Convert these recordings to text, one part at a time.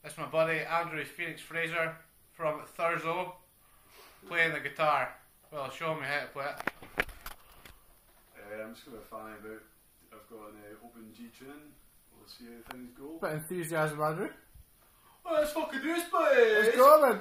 It's my buddy Andrew Phoenix Fraser from Thurso playing the guitar. Well, show me how to play it. I'm just going to find out. I've got an open G tune. We'll see how things go. Bit of enthusiasm, Andrew. Oh, let's fucking do this, boys! Let's go, man!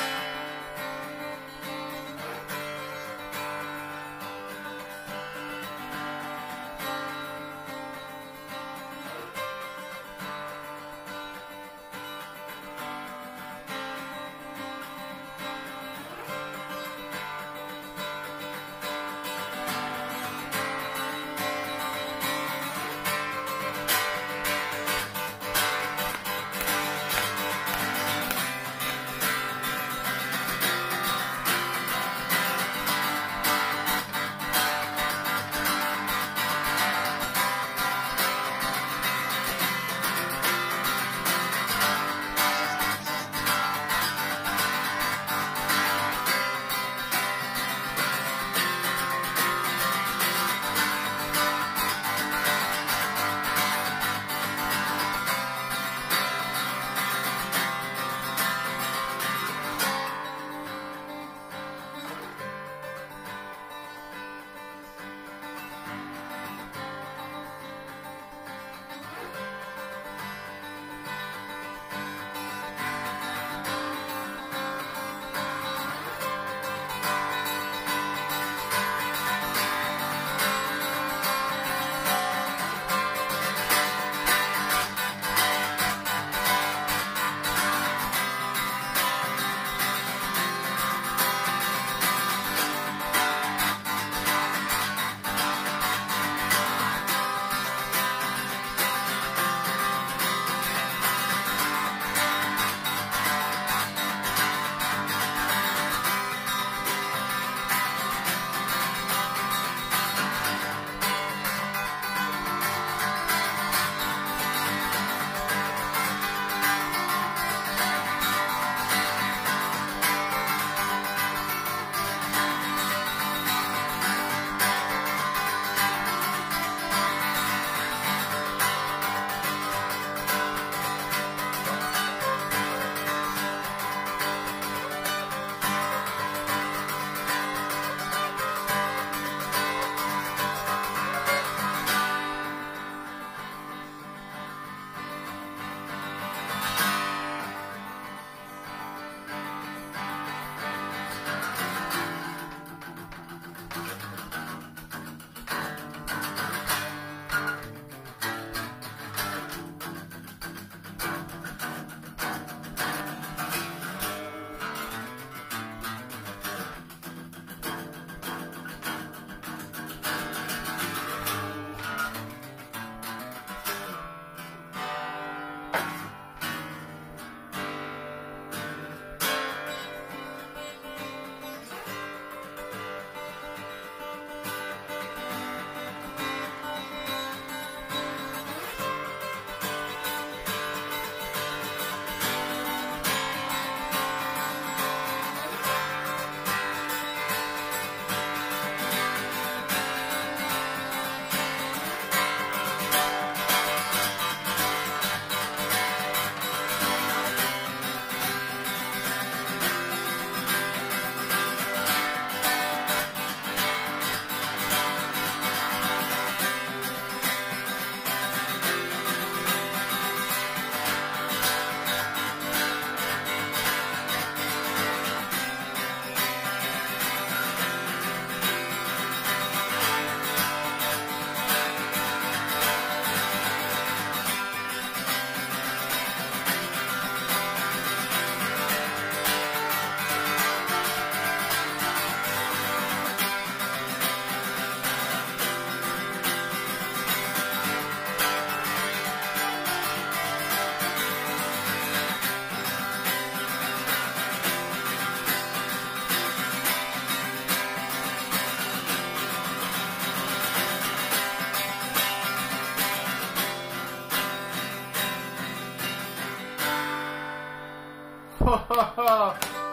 I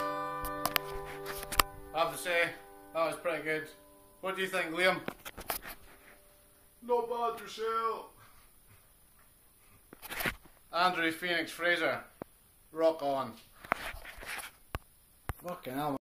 have to say, that was pretty good. What do you think, Liam? Not bad yourself. Andrew Phoenix Fraser. Rock on. Fucking hell.